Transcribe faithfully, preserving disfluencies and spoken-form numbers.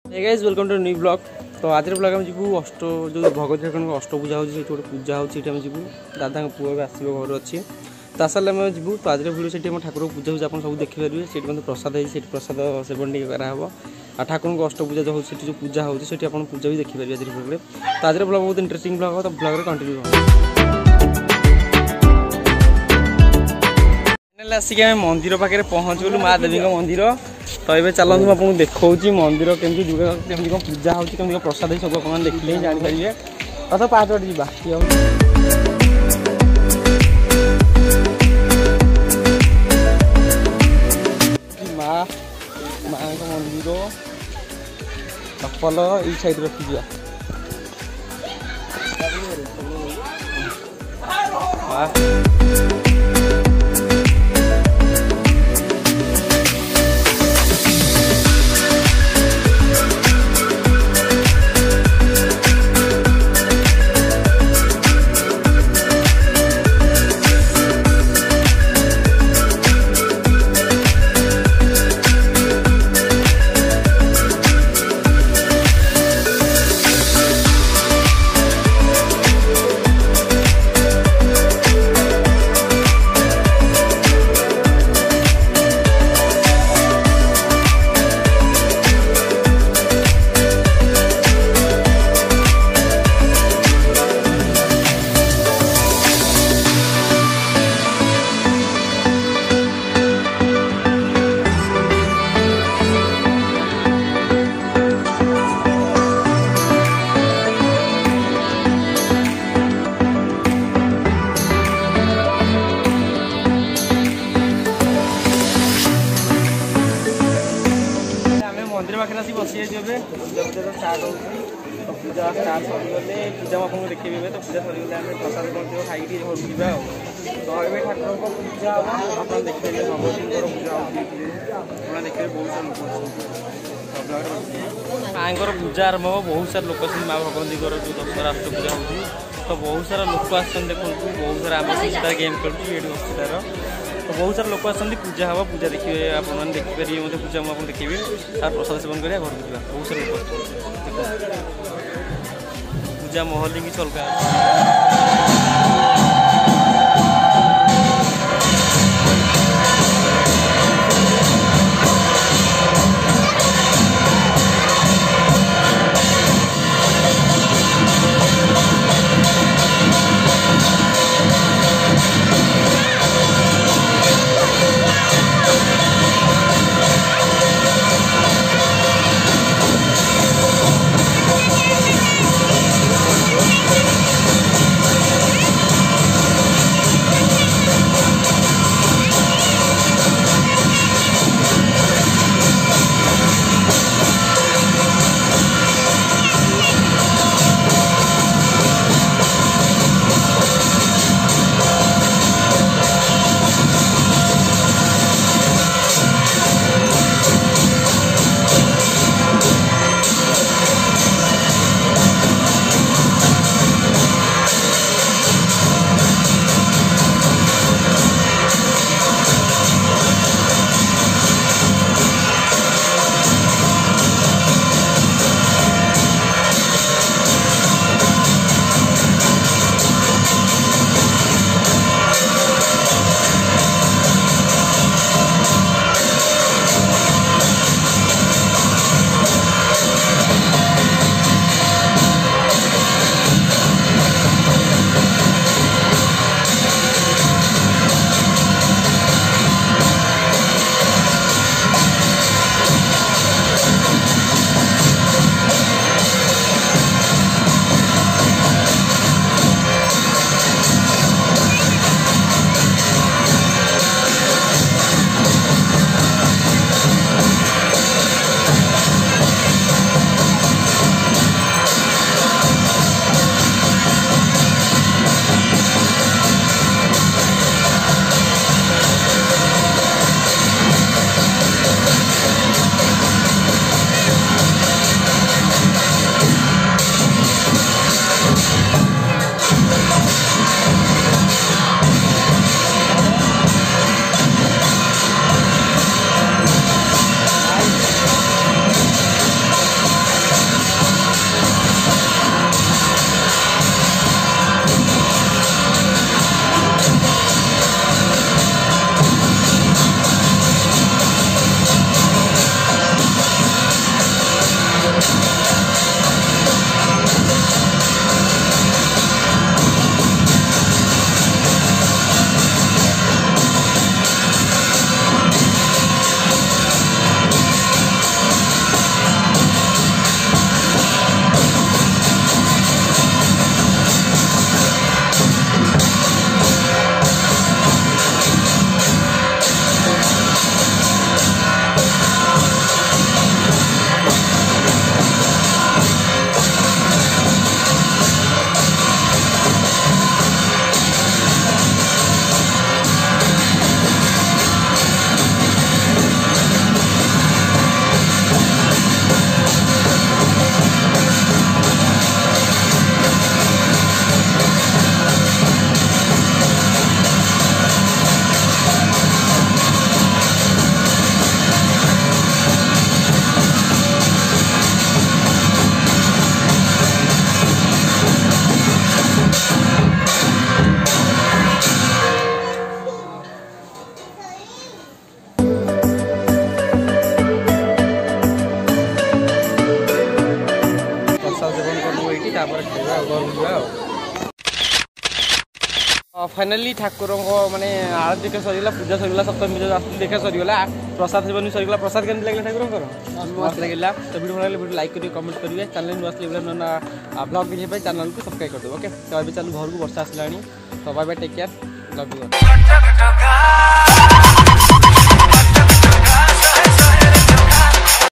Hey guys, welcome to a new vlog. तो आज blog आम जीवु अष्ट जो भगवती ठाकुर अष्टपूजा होती गोटे पूजा होती जीवु दादा पुआ भी आसो घर अच्छी तो आसारे आम जीवु तो आज भिडियो से ठाकुर पूजा होती आप सब देखिपारे से प्रसाद है प्रसाद सेवन टी कराब आ ठाकुर को अष्टपूजा जो होती जो पूजा होती पूजा भी देखिपारे आज भिडियो तो आज ब्लॉग बहुत इंटरेस्टिंग ब्लॉग तो ब्लॉग कंटिन्यू आसिक आम मंदिर पाखे पहुँच गलु माँ देवी मंदिर तो ये चलते मुझे आपको देखा मंदिर केमती दुर्गा केमती कौन पूजा होती केमती प्रसाद सब आप देखिले ही जानीपारे तो पाँच बाटे जावा माँ माँ मंदिर चप्पल ये साइड रखी जा मंदिर पाखे आसी बसी पूजा पूजा स्टार्ट हो पूजा स्टार्ट सरीगले पूजा आपको देखिए तो पूजा सरीगले आम प्रसाद कौन खाई घर जा तो ये ठाकुर को पूजा हम आप देखिए भगवती पूजा होती देखिए बहुत सारा लोग माँर पूजा आरंभ हो बहुत सारा लोक माँ भगवती जो दशहरा अष्ट पूजा होती तो बहुत सारा लोक आस देखो बहुत सारा आम गेम खेलुँ तार तो बहुत सारा लोक आसती पूजा हम पूजा देखिए आप देखिपारे मतलब पूजा मुझे देखिए तार प्रसाद सेवन करा घर को बहुत सारा लोक पूजा महल कि अलग तापर खाइबा घर बुला फाइनाली ठाकुर माने आरती देखा सरीगला पूजा सरीगला सप्तमी पूजा देखा सरीगला प्रसाद सेवन सरीगला प्रसाद केमती लागला ठाकुर मस्त लगे तो वीडियो बनाइले वीडियो लाइक करिए कमेंट करिए चैनल नु असले ना ब्लॉग देखिए चैनल को सब्सक्राइब कर दो ओके तो अभी चल घर को वर्षा आसलानी तो bye bye take care love you.